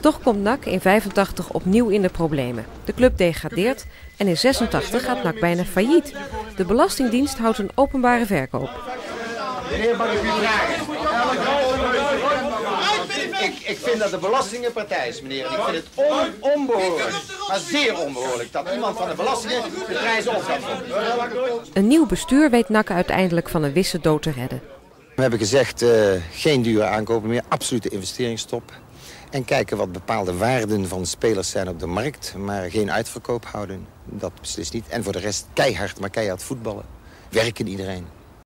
Toch komt NAC in 85 opnieuw in de problemen. De club degradeert en in 86 gaat NAC bijna failliet. De Belastingdienst houdt een openbare verkoop. Meneer, mag ik u vragen? Ik vind dat de belasting een partij is, meneer. En ik vind het onbehoorlijk, maar zeer onbehoorlijk, dat iemand van de belastingen de prijzen op gaat voeren. Een nieuw bestuur weet NAC uiteindelijk van een wisse dood te redden. We hebben gezegd, geen dure aankopen meer, absolute investeringsstop. En kijken wat bepaalde waarden van spelers zijn op de markt, maar geen uitverkoop houden. Dat beslist niet. En voor de rest keihard, maar keihard voetballen. Werken iedereen.